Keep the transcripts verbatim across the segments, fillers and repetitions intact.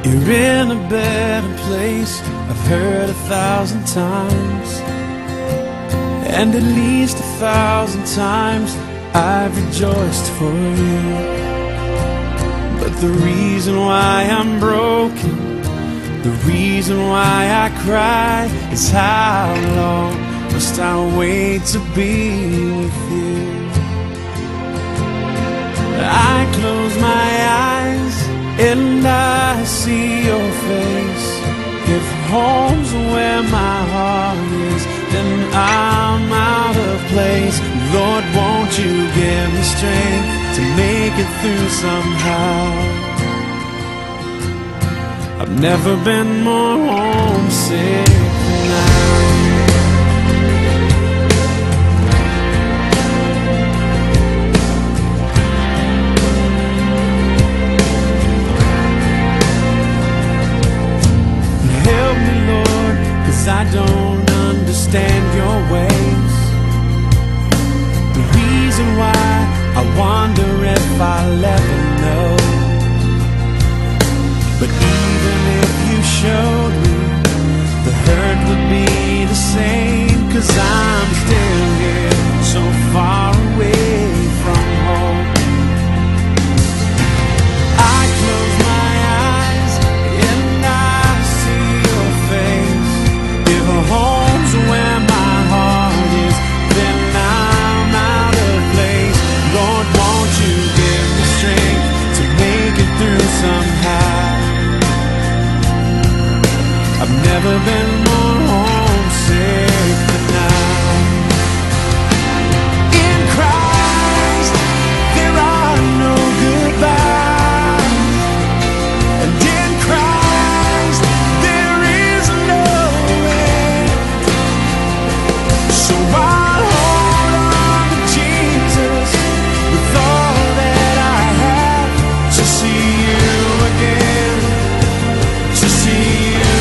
You're in a better place, I've heard a thousand times, and at least a thousand times I've rejoiced for you. But the reason why I'm broken, the reason why I cry, is how long must I wait to be with you? I close my eyes and I see your face. If home's where my heart is, then I'm out of place. Lord, won't you give me strength to make it through somehow? I've never been more homesick than now. I don't understand your ways. The reason why I wonder if I'll ever know. But even if you showed me, the hurt would be the same. 'Cause I'm still here, so far away from home. I close my eyes and I see your face. Home's where my heart is, then I'm out of place. Lord, won't you give me strength to make it through somehow? I've never been more homesick than now. In Christ, there are no goodbyes, and in Christ, there is no So I'll hold on to Jesus with all that I have, to see you again, to see you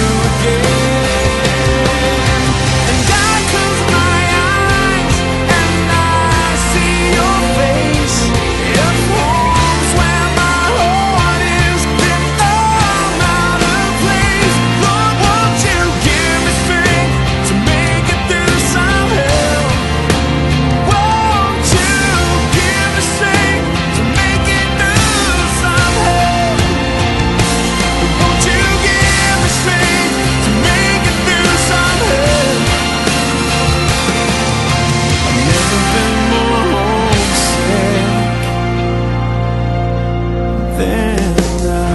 again. And I close my eyes and I see your face. If home's where my heart is, then I'm out of place. Lord, won't you give me strength to make it through somehow? Won't you give me strength to make it through somehow? Won't you give me strength to make it through somehow? I've never been more homesick than now.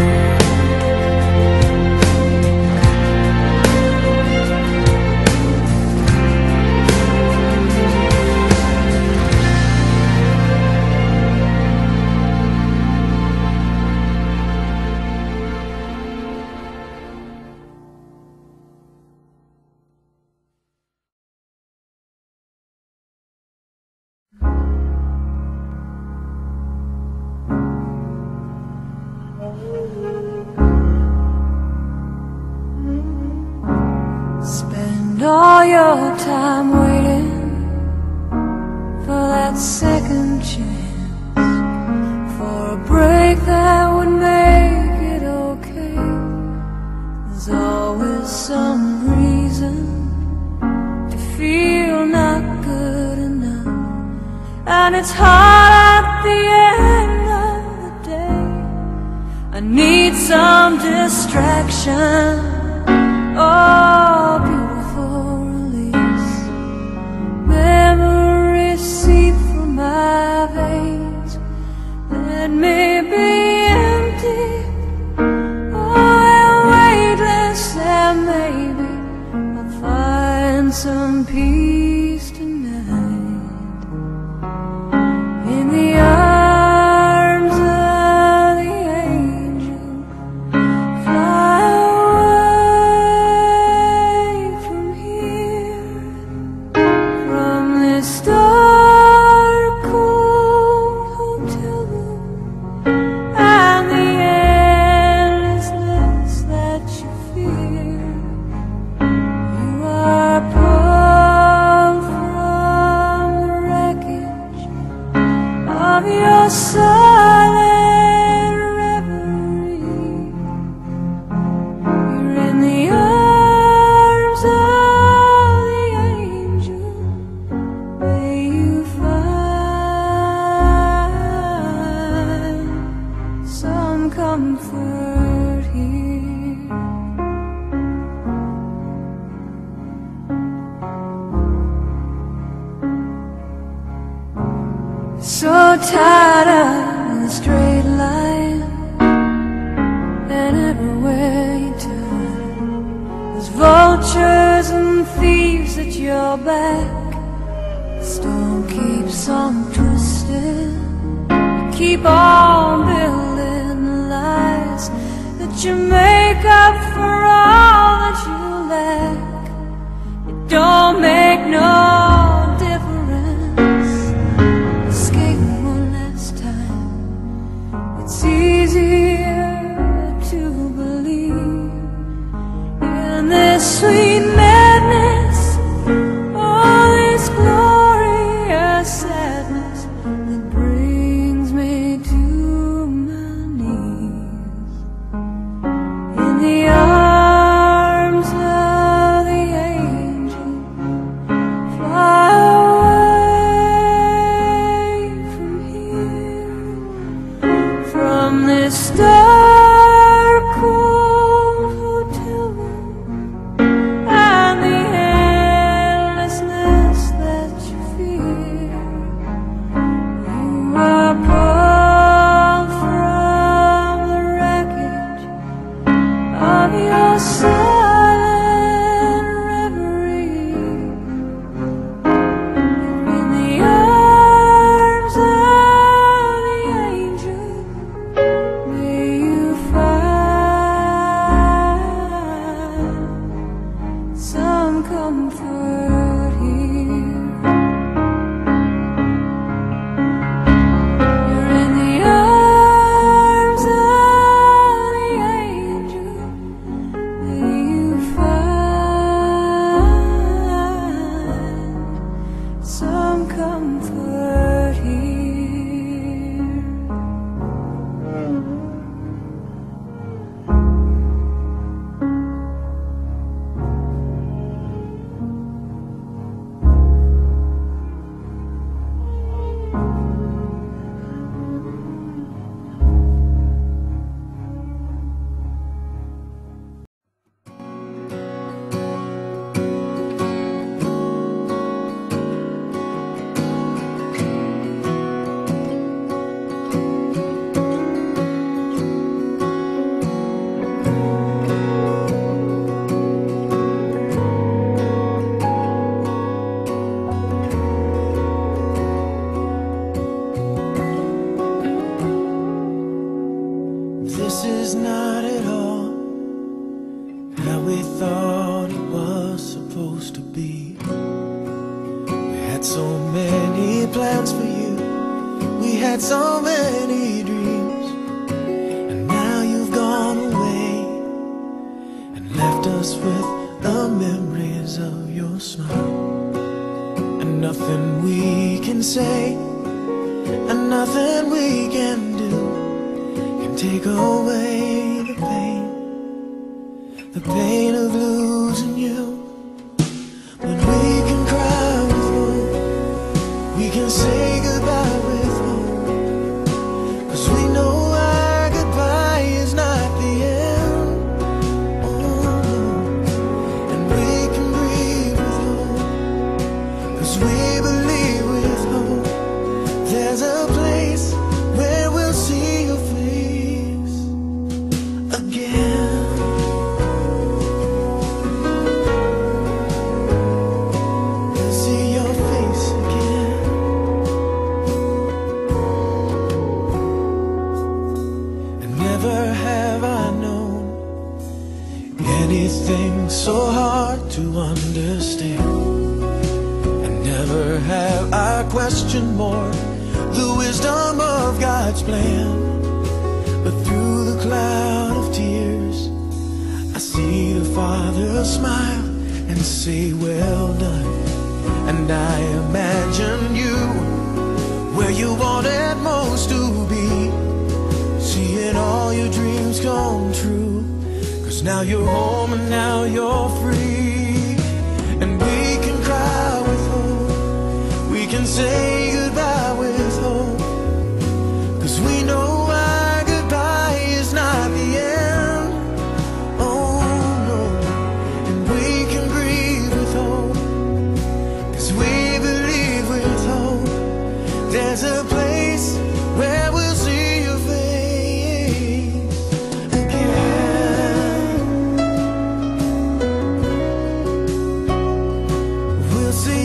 Spend all your time waiting for that second chance, for a break that would make it okay. There's always some reason to feel not good enough, and it's hard at the end of the day. I need some distraction. Oh, beautiful release. Memories seep through my veins. Let me be empty, oh, and weightless, and maybe I'll find some peace tonight. In the arms of the angel, fly away from here, from this dark, cold hotel room, and the endlessness that you fear. You are pulled from the wreckage of your silent reverie. your back. Storm keeps on twisting. Keep on building the lies that you make up for all that you lack. It don't make no difference. Escape one last time. It's easier to believe in this sweet madness, all this glorious sadness that brings me to my knees. In the arms of the angel, fly away from here, from this dark cold hotel room and the endlessness that you fear. You are pulled from the wreckage of your silent reverie. In the arms of the angel, may you find some comfort here. You're in the arms of the angel, may you find some comfort here. This is not at all how we thought it was supposed to be. We had so many plans for you, we had so many dreams, and now you've gone away and left us with the memories of your smile. And nothing we can say and nothing we can do can take away the pain, the pain of losing you. But we can cry with hope, we can say goodbye with hope, 'cause we know our goodbye is not the end. Oh, and we can breathe with hope, 'cause we believe with hope there's a place where we'll see your face again. We'll see your face again. And never have I known anything so hard to understand. And never have I questioned more the wisdom of God's plan. But through the cloud of tears, I see the Father smile and say, well done. And I imagine you where you wanted most to be, seeing all your dreams come true. 'Cause now you're home and now you're free. And we can cry with hope, we can say goodbye with hope, 'cause we know our goodbye is not the end. Oh no, and we can breathe with hope, 'cause we believe with hope there's a place where we'll see your face again. We'll see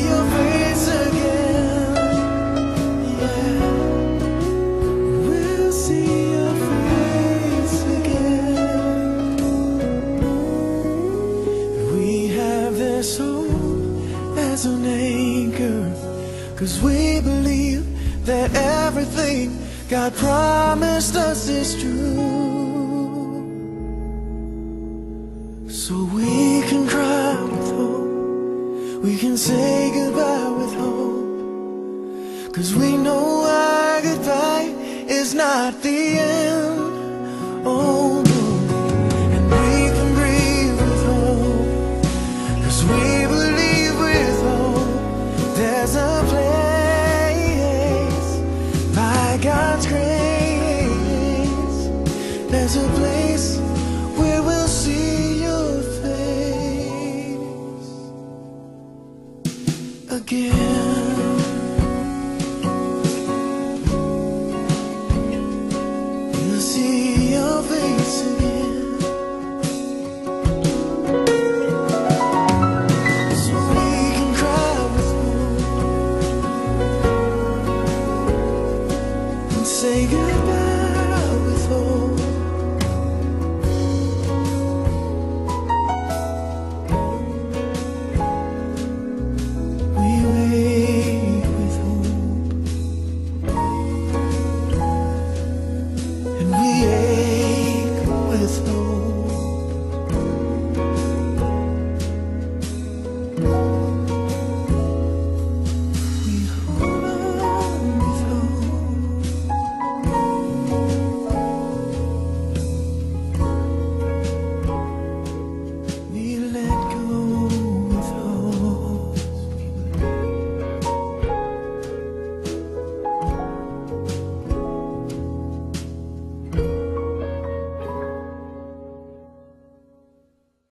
God promised us is true. So we can cry with hope, we can say goodbye with hope, 'cause we know our goodbye is not the end. Oh no. And we can breathe with hope, 'cause we believe with hope there's a place by God's grace. There's a place where we'll see your face again. We'll see your face again. So we can cry with hope and say goodbye.